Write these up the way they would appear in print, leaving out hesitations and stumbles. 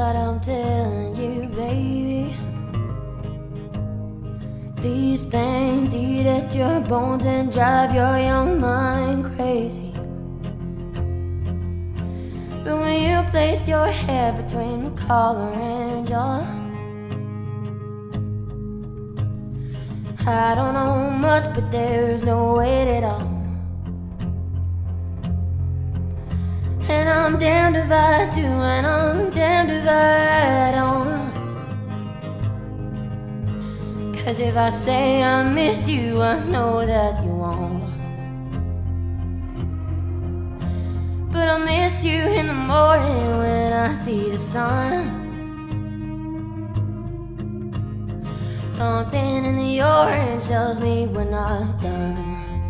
But I'm telling you, baby, these things eat at your bones and drive your young mind crazy. But when you place your head between the collar and jaw, I don't know much, but there's no weight at all. And I'm damned if I do, and I'm damned if I don't. 'Cause if I say I miss you, I know that you won't. But I miss you in the morning when I see the sun. Something in the orange tells me we're not done.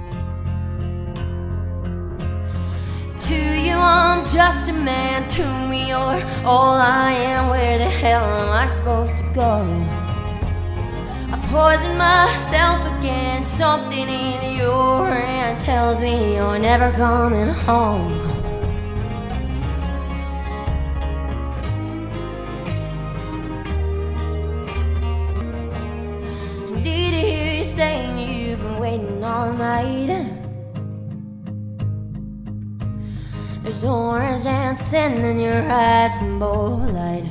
To you I'm just a man, to me you're all I am. Where the hell am I supposed to go? I poison myself again. Something in your hand tells me you're never coming home. Did I hear you saying you've been waiting all night? There's orange and sin in your eyes from both light.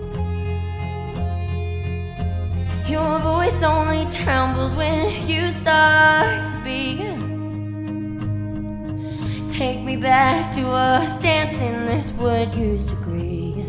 Your voice only trembles when you start to speak. Take me back to us dancing this wood used to greet.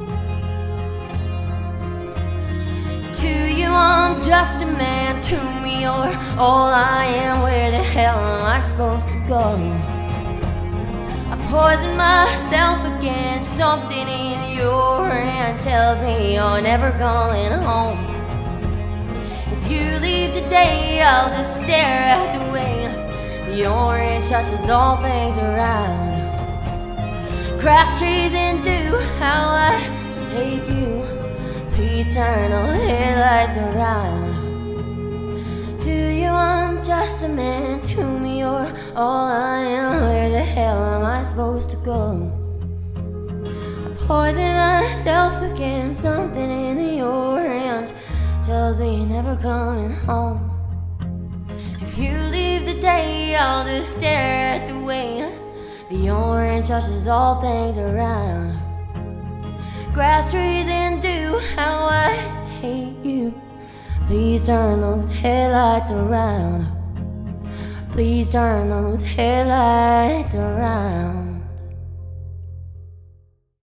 To you I'm just a man, to me you're all I am. Where the hell am I supposed to go? I poison myself again. Something in your hand tells me you're never coming home. If you leave today, I'll just stare at the way the orange touches all things around. Grass, trees, and dew, how I just hate you. Please turn the headlights around. To you I'm just a man, to me you're all I am. Where the hell am I supposed to go? I poison myself again. Something in the orange tells me you're never coming home. If you leave today, I'll just stare at the way the orange touches all things around. Grass, trees, and dew, how I just hate you. Please turn those headlights around. Please turn those headlights around.